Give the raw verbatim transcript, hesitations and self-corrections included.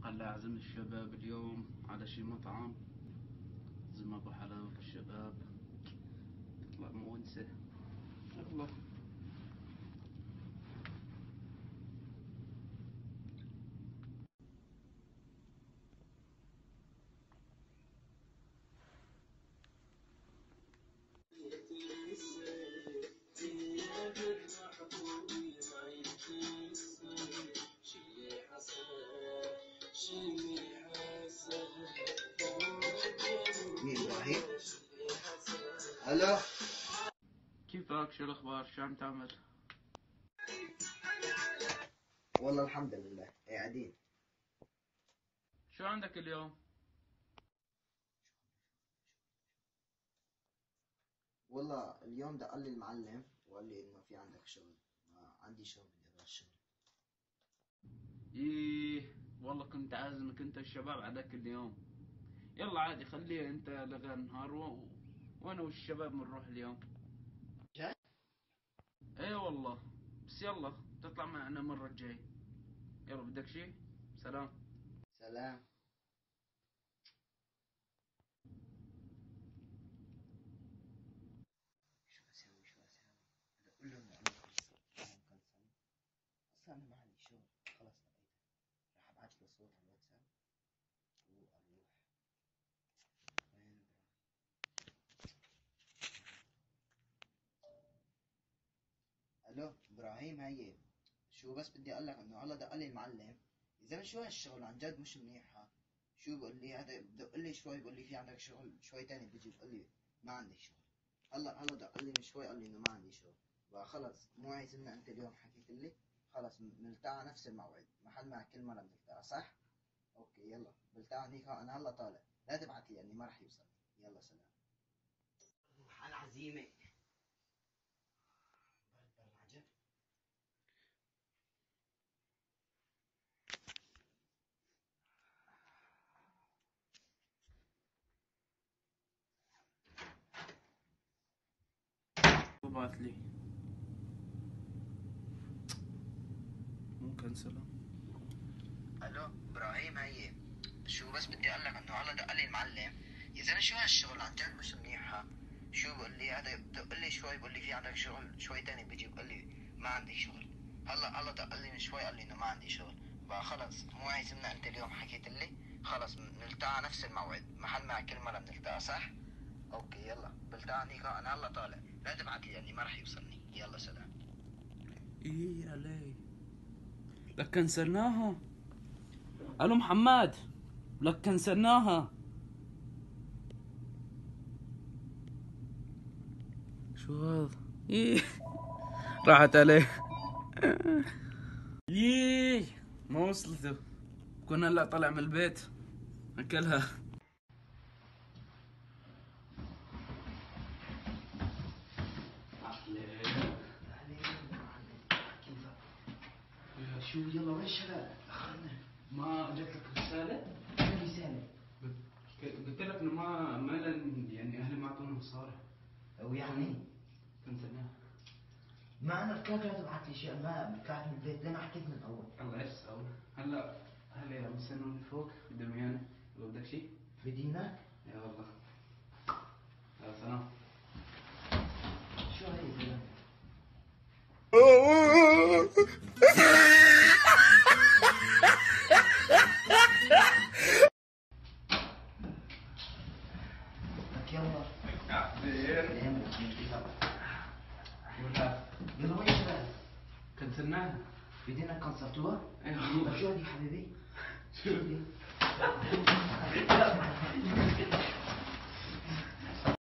خلي أعزم الشباب اليوم على شي مطعم زي ما أبو حلاوة الشباب تطلع مونسة. يلا مين ابراهيم؟ الو، كيفك؟ شو الأخبار؟ شو عم تعمل؟ والله الحمد لله قاعدين. شو عندك اليوم؟ والله اليوم دق لي المعلم وقال لي انه في عندك شغل. ما عندي شغل، بدي اروح الشغل. إيه والله كنت عازمك أنت الشباب على ذاك اليوم. يلا عادي خليه أنت لغا النهار و... وأنا والشباب بنروح اليوم. جاي؟ إيه والله، بس يلا تطلع معنا المرة الجاي. يلا بدك شي؟ سلام. سلام. شو اسوي شو اسوي؟ بدي اقول لهم انه انا مكنسل. اصلا انا ما عندي شغل، خلص لقيته. راح ابعث له صوت على الواتساب واروح. وين ابراهيم؟ الو ابراهيم، هي شو بس بدي اقول لك انه هلا دق لي المعلم. يا زلمه شو هالشغل عن جد مش منيح. ها شو بقول لي هذا؟ بدق لي شوي بقول لي في عندك شغل، شوي تاني بيجي بقول لي ما عندي شغل. هلا هلا دق لي من شوي قال لي انه ما عندي شغل. بقى خلص مو عايزنا انت اليوم حكيت لي خلص بنلتقى نفس الموعد محل ما كل مره بنلتقى، صح؟ اوكي يلا بلتقى هنيك. انا هلا طالع، لا تبعت لي اني ما رح يوصل. يلا سلام. روح على العزيمه. برد برد عجب. وبعت لي مو كنسلة. الو ابراهيم، هي شو بس بدي اقول لك انه هلا دق لي المعلم. يا زلمه شو هالشغل عن جد مش منيح. ها شو بقول لي هذا؟ بدق لي شوي بقول لي في عندك شغل، شوي تاني بيجي بقول لي ما عندي شغل. هلا هلا دق لي من شوي قال لي انه ما عندي شغل. بقى خلص مو عايزنا انت اليوم حكيت لي خلص بنلتقى نفس الموعد محل ما كل مره بنلتقى، صح؟ اوكي يلا بلتقى هنيك. انا هلا طالع، لا تبعت لي لاني ما رح يوصلني. يلا سلام. ايه علي لك كنسلناها. الو محمد، لك كنسلناها. شو هذا؟ ايه راحت عليه. ييه ما وصلته، كنا هلا طلع من البيت اكلها. شو يلا وين الشباب؟ اخرنا. ما جت لك رسالة؟ وين رسالة؟ قلت لك انه ما ما لن يعني اهلي ما اعطونا مصاري. او يعني كنسلناها. ما انا فكرت لا تبعت لي شيء، ما طلعت من البيت. ليه ما حكيت من الاول؟ الله ايش اسوي؟ هلا هلا مستنوني فوق بدهم ويانا. لو بدك شيء؟ بدينك؟ يا والله. يا سلام. شو هي زلمه؟ لك يلا. بعدين ولا يلا وين الشباب؟ كنسلناها. بدينك كنسلتوها؟ ايوه لك شو هذه حبيبي؟ شو شو هذه؟